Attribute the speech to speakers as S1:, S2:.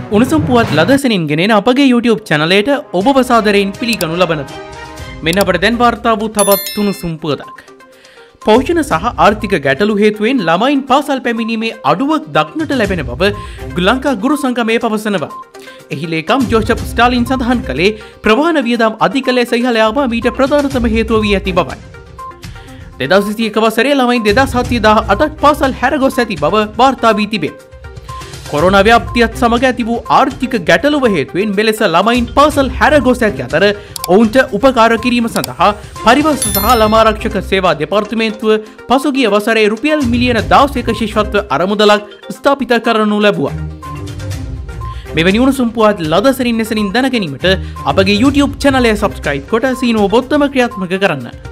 S1: උණුසුම් පුවත් ලදසනින් ගෙනෙන අපගේ YouTube චැනලයට ඔබව සාදරයෙන් පිළිගනු ලබනවා. මෙන්න අපට දැන් වාර්තා වූ තවත් උණුසුම් පුවතක්. පෞෂණ සහ ආර්ථික ගැටලු හේතුවෙන් ළමයින් පාසල් පැමිණීමේ අඩුවක් දක්නට ලැබෙන බව ලංකා ගුරු සංගමය පවසනවා. එහි ලේකම් ජෝෂප් ස්ටාලින් සඳහන් කළේ ප්‍රවාහන වියදම් අධික ලෙස ඉහළ යාම මීට ප්‍රධානතම හේතුව වී ඇති බවයි. 2021 වසරේ ළමයින් 2718ක් පාසල් හැරගොස් ඇති බව වාර්තා වී තිබේ. කොරෝනා ව්‍යාප්තියත් සමග ඇති වූ ආර්ථික ගැටලුව හේතුවෙන් මෙලෙස ළමයින් පාසල් හැරගොස් ඇති අතර ඔවුන්ට උපකාර කිරීම සඳහා පරිවර්ෂ සහ ළමාරක්ෂක සේවා දෙපාර්තමේන්තුව පසුගිය වසරේ රුපියල් මිලියන 16ක ශිෂ්‍යත්ව අරමුදලක් ස්ථාපිත කරනු ලැබුවා. මෙවැනි උණුසුම් පුවත් ලදසරින් නැසනින් දැන ගැනීමට අපගේ YouTube චැනලය සබ්ස්ක්‍රයිබ් කොට සීනුව බොත්තම ක්‍රියාත්මක කරන්න.